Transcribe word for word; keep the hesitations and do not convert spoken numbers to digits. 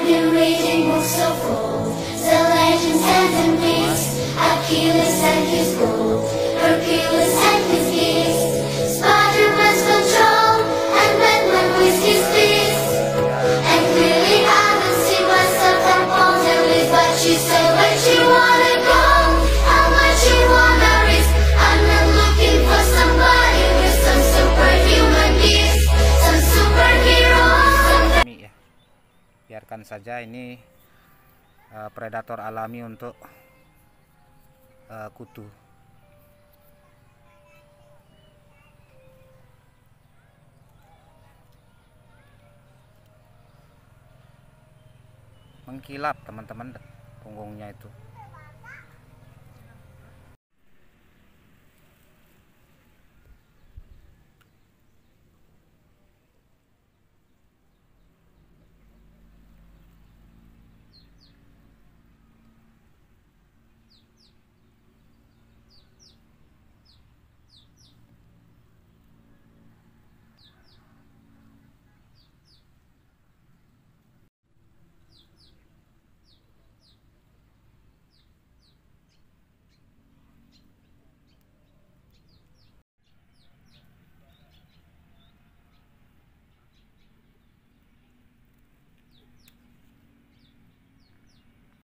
been reading books of old, the legends and the myths, Achilles and his gold, Hercules and his gifts, Spider-Man's control, and Batman with his fist. And clearly I don't see myself upon the list, but she said where she wanna go, how much you wanna risk. I'm not looking for somebody with some superhuman gifts, some superhero, some... Ya, biarkan saja ini uh, predator alami untuk uh, kutu. Mengkilap teman-teman punggungnya itu.